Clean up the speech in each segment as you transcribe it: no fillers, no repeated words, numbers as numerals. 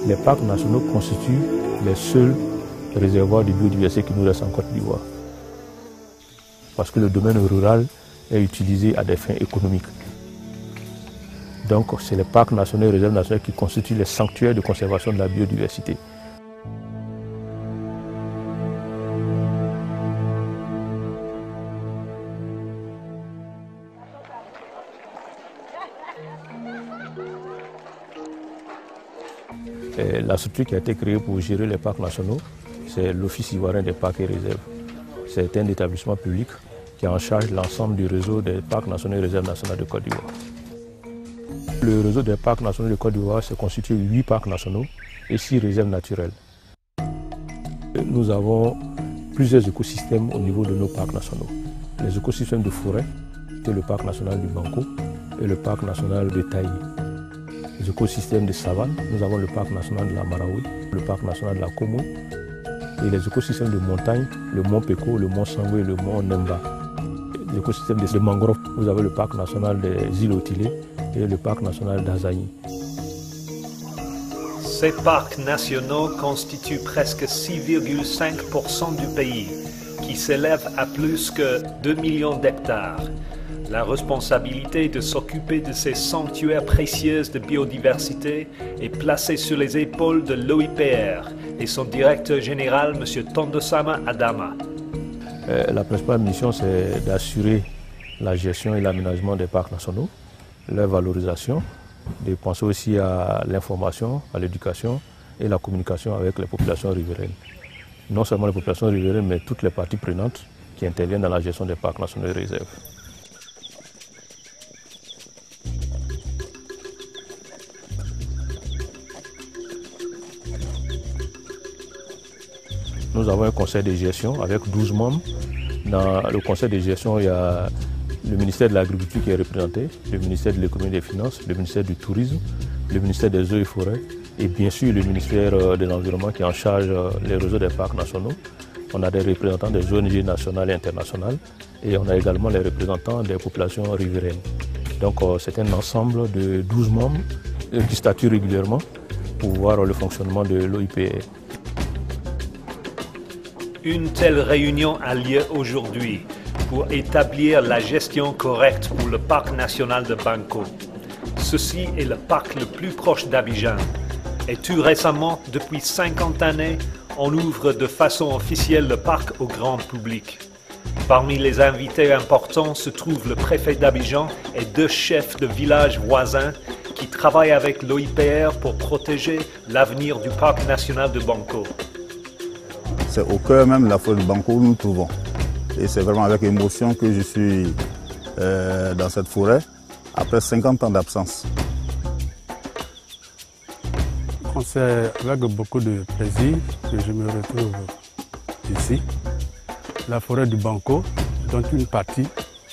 Les parcs nationaux constituent les seuls réservoirs de biodiversité qui nous restent en Côte d'Ivoire. Parce que le domaine rural est utilisé à des fins économiques. Donc c'est les parcs nationaux et les réserves nationales qui constituent les sanctuaires de conservation de la biodiversité. Et la structure qui a été créée pour gérer les parcs nationaux, c'est l'Office ivoirien des parcs et réserves. C'est un établissement public qui a en charge l'ensemble du réseau des parcs nationaux et réserves nationales de Côte d'Ivoire. Le réseau des parcs nationaux de Côte d'Ivoire se constitue de 8 parcs nationaux et 6 réserves naturelles. Nous avons plusieurs écosystèmes au niveau de nos parcs nationaux. Les écosystèmes de forêt, c'est le parc national du Banco et le parc national de Taï. Les écosystèmes de savane, nous avons le parc national de la Marawi, le parc national de la Como. Et les écosystèmes de montagne, le mont Peko, le mont Sangwe et le mont Nemba. Les écosystèmes de mangroves, vous avez le parc national des îles Otilé et le parc national d'Azaï. Ces parcs nationaux constituent presque 6,5% du pays, qui s'élève à plus que 2 millions d'hectares. La responsabilité de s'occuper de ces sanctuaires précieux de biodiversité est placée sur les épaules de l'OIPR et son directeur général, M. Tondosama Adama. La principale mission, c'est d'assurer la gestion et l'aménagement des parcs nationaux, leur valorisation, de penser aussi à l'information, à l'éducation et la communication avec les populations riveraines. Non seulement les populations riveraines, mais toutes les parties prenantes qui interviennent dans la gestion des parcs nationaux et réserves. Nous avons un conseil de gestion avec 12 membres. Dans le conseil de gestion, il y a le ministère de l'Agriculture qui est représenté, le ministère de l'Économie et des Finances, le ministère du Tourisme, le ministère des Eaux et Forêts et bien sûr le ministère de l'Environnement qui est en charge des réseaux des parcs nationaux. On a des représentants des ONG nationales et internationales et on a également les représentants des populations riveraines. Donc c'est un ensemble de 12 membres qui statuent régulièrement pour voir le fonctionnement de l'OIPR. Une telle réunion a lieu aujourd'hui pour établir la gestion correcte pour le parc national de Banco. Ceci est le parc le plus proche d'Abidjan. Et tout récemment, depuis 50 années, on ouvre de façon officielle le parc au grand public. Parmi les invités importants se trouvent le préfet d'Abidjan et 2 chefs de villages voisins qui travaillent avec l'OIPR pour protéger l'avenir du parc national de Banco. C'est au cœur même de la forêt de Banco où nous nous trouvons. Et c'est vraiment avec émotion que je suis dans cette forêt après 50 ans d'absence. C'est avec beaucoup de plaisir que je me retrouve ici. La forêt du Banco, dont une partie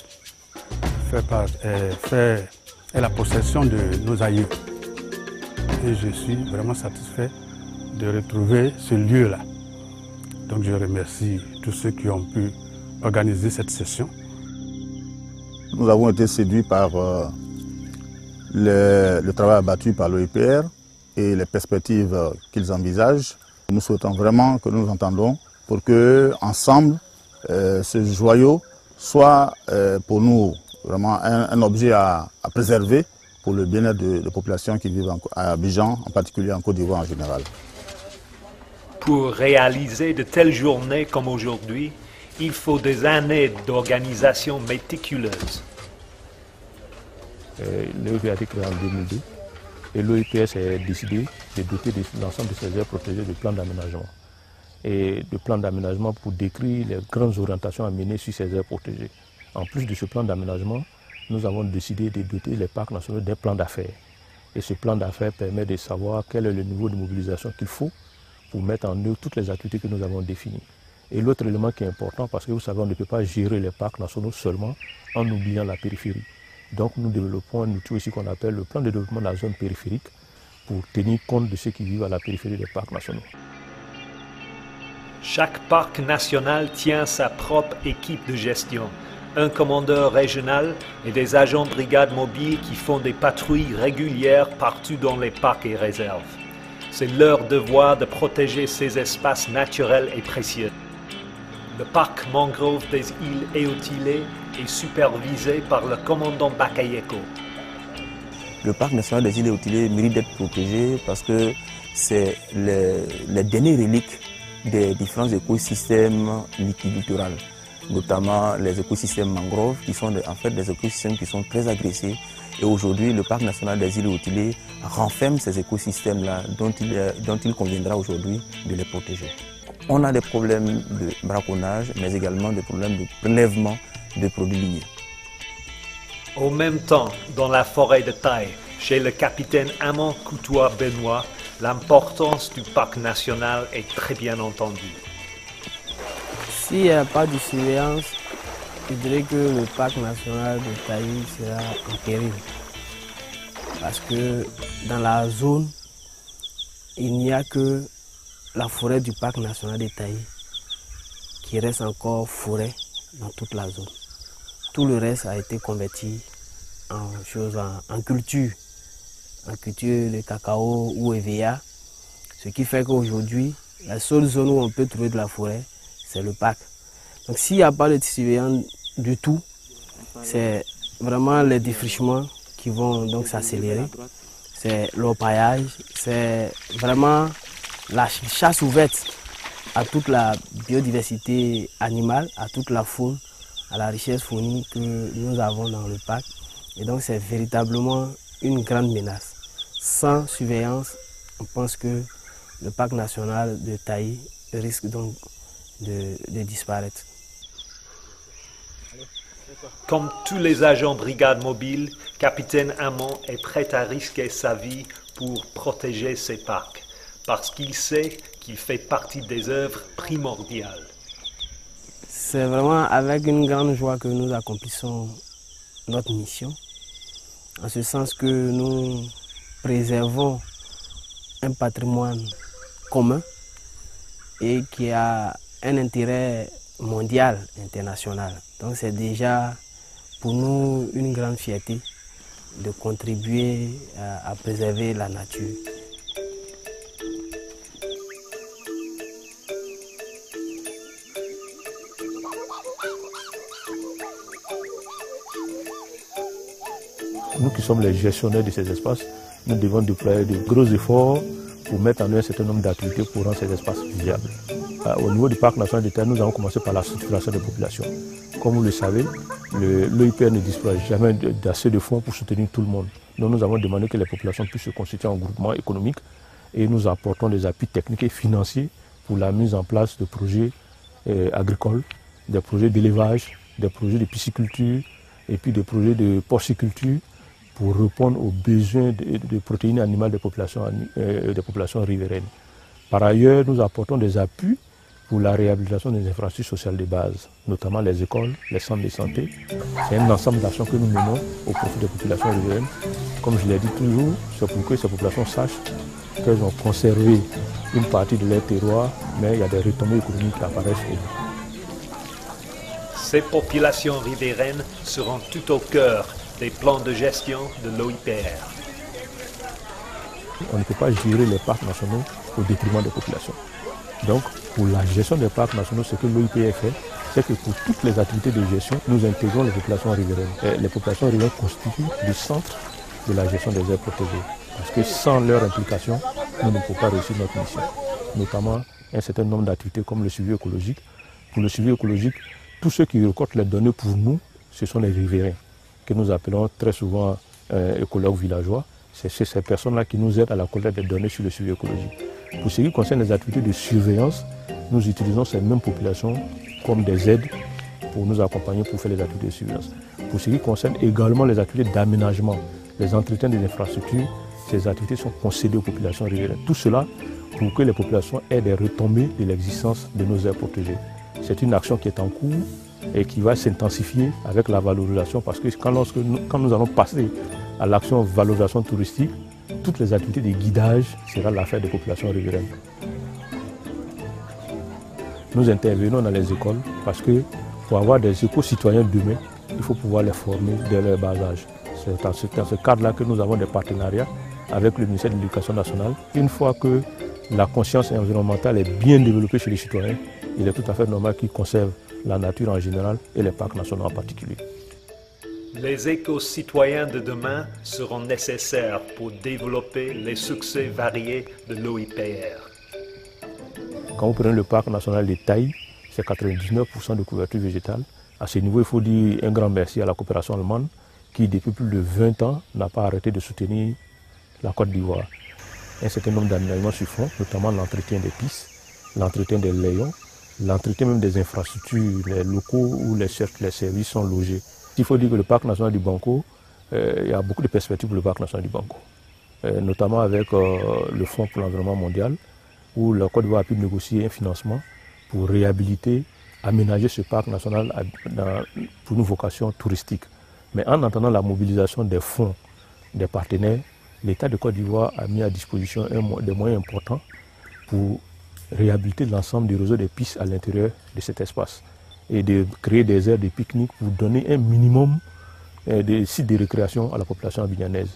est la possession de nos aïeux. Et je suis vraiment satisfait de retrouver ce lieu-là. Donc je remercie tous ceux qui ont pu organiser cette session. Nous avons été séduits par le travail abattu par l'OIPR et les perspectives qu'ils envisagent. Nous souhaitons vraiment que nous nous entendons pour que, ensemble, ce joyau soit pour nous vraiment un objet à préserver pour le bien-être de populations qui vivent à Abidjan, en particulier en Côte d'Ivoire en général. Pour réaliser de telles journées comme aujourd'hui, il faut des années d'organisation méticuleuse. L'OIPR a été créé en 2002 et l'OIPR s'est décidé de doter l'ensemble de ces aires protégées de plans d'aménagement. Et de plans d'aménagement pour décrire les grandes orientations à mener sur ces aires protégées. En plus de ce plan d'aménagement, nous avons décidé de doter les parcs nationaux d'un plan d'affaires. Et ce plan d'affaires permet de savoir quel est le niveau de mobilisation qu'il faut pour mettre en œuvre toutes les activités que nous avons définies. Et l'autre élément qui est important, parce que vous savez, on ne peut pas gérer les parcs nationaux seulement en oubliant la périphérie. Donc nous développons un outil aussi qu'on appelle le plan de développement de la zone périphérique pour tenir compte de ceux qui vivent à la périphérie des parcs nationaux. Chaque parc national tient sa propre équipe de gestion, un commandeur régional et des agents de brigade mobile qui font des patrouilles régulières partout dans les parcs et réserves. C'est leur devoir de protéger ces espaces naturels et précieux. Le parc mangrove des îles Eotile est supervisé par le commandant Bakayeko. Le parc national des îles Eotile mérite d'être protégé parce que c'est les dernières reliques des différents écosystèmes littoraux, notamment les écosystèmes mangroves qui sont en fait des écosystèmes qui sont très agressés. Et aujourd'hui, le parc national des îles Eotile renferme ces écosystèmes-là dont il conviendra aujourd'hui de les protéger. On a des problèmes de braconnage, mais également des problèmes de prélèvement de produits lignés. Au même temps, dans la forêt de Taï, chez le capitaine Amand Coutois-Benoît, l'importance du parc national est très bien entendue. S'il n'y a pas de surveillance, je dirais que le parc national de Taï sera en péril. Parce que dans la zone, il n'y a que la forêt du parc national de Taï qui reste encore forêt dans toute la zone. Tout le reste a été converti en culture de cacao ou EVA, ce qui fait qu'aujourd'hui, la seule zone où on peut trouver de la forêt, c'est le parc. Donc s'il n'y a pas de surveillance du tout, c'est vraiment les défrichements qui vont donc s'accélérer, c'est l'orpaillage, c'est vraiment la chasse ouverte à toute la biodiversité animale, à toute la faune, à la richesse faunique que nous avons dans le parc. Et donc c'est véritablement une grande menace. Sans surveillance, on pense que le parc national de Taï risque donc de disparaître. Comme tous les agents brigade mobile, capitaine Amand est prêt à risquer sa vie pour protéger ces parcs, parce qu'il sait qu'il fait partie des œuvres primordiales. C'est vraiment avec une grande joie que nous accomplissons notre mission, en ce sens que nous préservons un patrimoine commun et qui a un intérêt mondial, international. Donc c'est déjà pour nous une grande fierté de contribuer à préserver la nature. Nous qui sommes les gestionnaires de ces espaces, nous devons déployer de gros efforts pour mettre en œuvre un certain nombre d'activités pour rendre ces espaces viables. Au niveau du parc national de Taï, nous avons commencé par la structuration des populations. Comme vous le savez, l'OIPR ne dispose jamais d'assez de fonds pour soutenir tout le monde. Donc nous avons demandé que les populations puissent se constituer en groupement économique et nous apportons des appuis techniques et financiers pour la mise en place de projets agricoles, des projets d'élevage, des projets de pisciculture et puis des projets de porciculture pour répondre aux besoins de protéines animales des populations riveraines. Par ailleurs, nous apportons des appuis pour la réhabilitation des infrastructures sociales de base, notamment les écoles, les centres de santé. C'est un ensemble d'actions que nous menons au profit des populations riveraines. Comme je l'ai dit toujours, c'est pour que ces populations sachent qu'elles ont conservé une partie de leur terroir, mais il y a des retombées économiques qui apparaissent au bout. Ces populations riveraines seront tout au cœur des plans de gestion de l'OIPR. On ne peut pas gérer les parcs nationaux au détriment des populations. Donc, pour la gestion des parcs nationaux, ce que l'OIPR fait, c'est que pour toutes les activités de gestion, nous intégrons les populations riveraines. Et les populations riveraines constituent le centre de la gestion des aires protégées. Parce que sans leur implication, nous ne pouvons pas réussir notre mission. Notamment un certain nombre d'activités comme le suivi écologique. Pour le suivi écologique, tous ceux qui récoltent les données pour nous, ce sont les riverains, que nous appelons très souvent écologues villageois. C'est ces personnes-là qui nous aident à la collecte des données sur le suivi écologique. Pour ce qui concerne les activités de surveillance, nous utilisons ces mêmes populations comme des aides pour nous accompagner pour faire les activités de surveillance. Pour ce qui concerne également les activités d'aménagement, les entretiens des infrastructures, ces activités sont concédées aux populations riveraines. Tout cela pour que les populations aient des retombées de l'existence de nos aires protégées. C'est une action qui est en cours et qui va s'intensifier avec la valorisation parce que quand nous allons passer à l'action valorisation touristique, toutes les activités de guidage seront l'affaire des populations riveraines. Nous intervenons dans les écoles parce que pour avoir des éco-citoyens demain, il faut pouvoir les former dès leur bas âge. C'est dans ce cadre-là que nous avons des partenariats avec le ministère de l'Éducation nationale. Une fois que la conscience environnementale est bien développée chez les citoyens, il est tout à fait normal qu'ils conservent la nature en général et les parcs nationaux en particulier. Les éco-citoyens de demain seront nécessaires pour développer les succès variés de l'OIPR. Quand vous prenez le parc national des Tailles, c'est 99% de couverture végétale. À ce niveau, il faut dire un grand merci à la coopération allemande qui, depuis plus de 20 ans, n'a pas arrêté de soutenir la Côte d'Ivoire. Un certain nombre d'aménagements se font, notamment l'entretien des pistes, l'entretien des layons, l'entretien même des infrastructures, les locaux où les services sont logés. Il faut dire que le parc national du Banco, il y a beaucoup de perspectives pour le parc national du Banco, notamment avec le Fonds pour l'environnement mondial, où la Côte d'Ivoire a pu négocier un financement pour réhabiliter, aménager ce parc national pour une vocation touristique. Mais en attendant la mobilisation des fonds des partenaires, l'État de Côte d'Ivoire a mis à disposition des moyens importants pour réhabiliter l'ensemble du réseau des pistes à l'intérieur de cet espace et de créer des aires de pique-nique pour donner un minimum de sites de récréation à la population abidjanaise.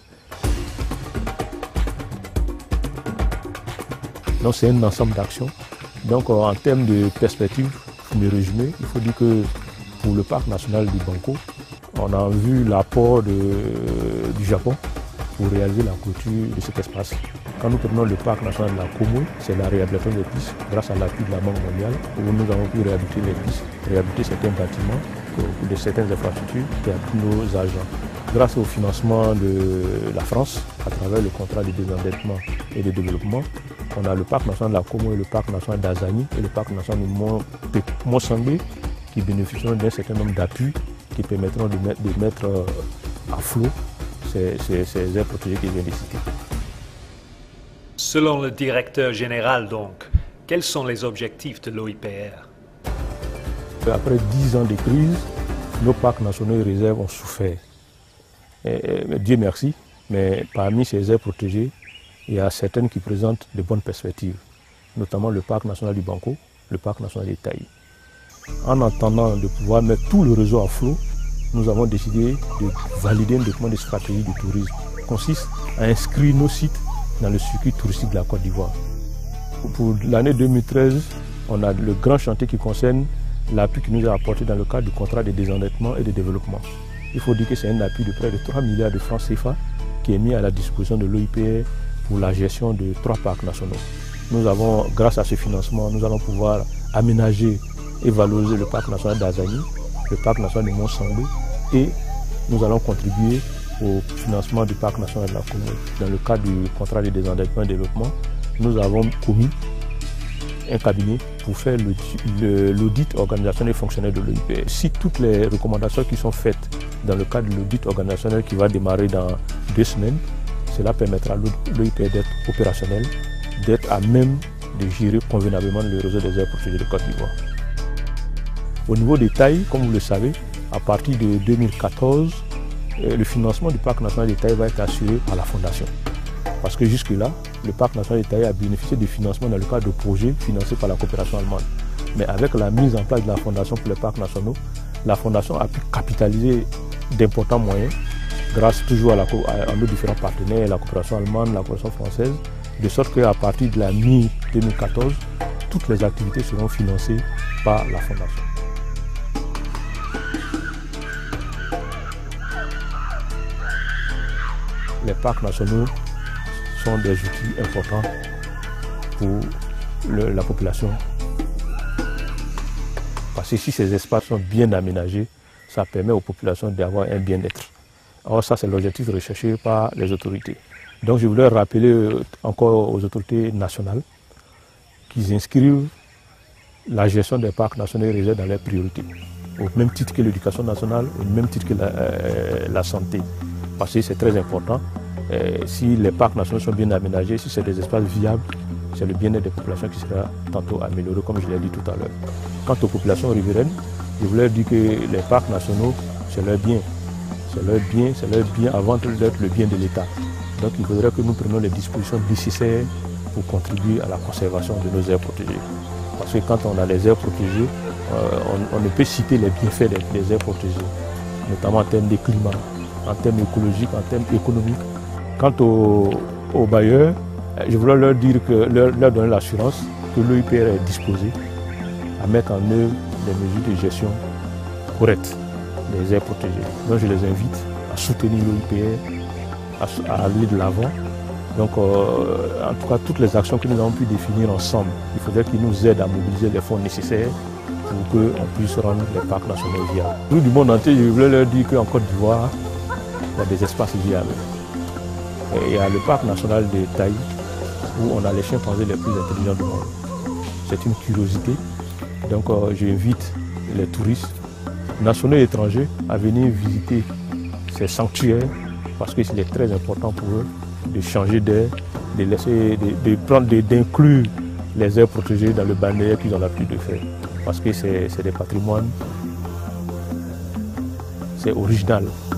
Donc c'est un ensemble d'actions. Donc en termes de perspective, pour me résumer, il faut dire que pour le parc national du Banco, on a vu l'apport du Japon pour réaliser la clôture de cet espace. Quand nous prenons le parc national de la Como, c'est la réhabilitation des pistes grâce à l'appui de la Banque mondiale où nous avons pu réhabiliter les pistes, réhabiliter certains bâtiments, de certaines infrastructures et à tous nos agents. Grâce au financement de la France, à travers le contrat de désendettement et de développement, on a le parc national de la Como et le parc national d'Azani et le parc national de Mont-Sangbé qui bénéficieront d'un certain nombre d'appuis qui permettront de mettre à flot ces aires protégées que je viens de citer. Selon le directeur général donc, quels sont les objectifs de l'OIPR? Après 10 ans de crise, nos parcs nationaux et réserves ont souffert. Dieu merci, mais parmi ces aires protégées, il y a certaines qui présentent de bonnes perspectives, notamment le parc national du Banco, le parc national des Tailles. En attendant de pouvoir mettre tout le réseau à flot, nous avons décidé de valider un document de stratégie du tourisme qui consiste à inscrire nos sites dans le circuit touristique de la Côte d'Ivoire. Pour l'année 2013, on a le grand chantier qui concerne l'appui qui nous a apporté dans le cadre du contrat de désendettement et de développement. Il faut dire que c'est un appui de près de 3 milliards de francs CFA qui est mis à la disposition de l'OIPR pour la gestion de 3 parcs nationaux. Nous avons, grâce à ce financement, nous allons pouvoir aménager et valoriser le parc national d'Azani, le parc national de Mont-Sangbé et nous allons contribuer au financement du parc national de la Como. Dans le cadre du contrat de désendettement et développement, nous avons commis un cabinet pour faire l'audit organisationnel et fonctionnel de l'OIPR. Si toutes les recommandations qui sont faites dans le cadre de l'audit organisationnel qui va démarrer dans 2 semaines, cela permettra à l'OIPR d'être opérationnel, d'être à même de gérer convenablement le réseau des aires protégées de Côte d'Ivoire. Au niveau des tailles, comme vous le savez, à partir de 2014, le financement du parc national des Tailles va être assuré par la Fondation. Parce que jusque-là, le parc national des Tailles a bénéficié de financement dans le cadre de projets financés par la coopération allemande. Mais avec la mise en place de la Fondation pour les parcs nationaux, la Fondation a pu capitaliser d'importants moyens, grâce toujours à nos différents partenaires, la coopération allemande, la coopération française, de sorte qu'à partir de la mi-2014, toutes les activités seront financées par la Fondation. Les parcs nationaux sont des outils importants pour la population. Parce que si ces espaces sont bien aménagés, ça permet aux populations d'avoir un bien-être. Alors ça, c'est l'objectif recherché par les autorités. Donc je voulais rappeler encore aux autorités nationales qu'ils inscrivent la gestion des parcs nationaux et réserves dans leurs priorités, au même titre que l'éducation nationale, au même titre que la santé. Parce que c'est très important. Si les parcs nationaux sont bien aménagés, si c'est des espaces viables, c'est le bien-être des populations qui sera tantôt amélioré, comme je l'ai dit tout à l'heure. Quant aux populations riveraines, je voulais dire que les parcs nationaux, c'est leur bien. C'est leur bien avant d'être le bien de l'État. Donc il faudrait que nous prenions les dispositions nécessaires pour contribuer à la conservation de nos aires protégées. Parce que quand on a les aires protégées, on ne peut citer les bienfaits des aires protégées, notamment en termes de climat, en termes écologiques, en termes économiques. Quant aux aux bailleurs, je voulais leur dire leur donner l'assurance que l'OIPR est disposé à mettre en œuvre des mesures de gestion correctes des aires protégées. Donc je les invite à soutenir l'OIPR, à aller de l'avant. Donc en tout cas, toutes les actions que nous avons pu définir ensemble, il faudrait qu'ils nous aident à mobiliser les fonds nécessaires pour qu'on puisse rendre les parcs nationaux viables. Nous du monde entier, je voulais leur dire qu'en Côte d'Ivoire, il y a des espaces viables. Et il y a le parc national de Taï, où on a les chimpanzés les plus intelligents du monde. C'est une curiosité. Donc j'invite les touristes nationaux et étrangers à venir visiter ces sanctuaires parce qu'il est très important pour eux de changer d'air, d'inclure les aires protégées dans le balnéaire qu'ils ont l'habitude de faire. Parce que c'est des patrimoines, c'est original.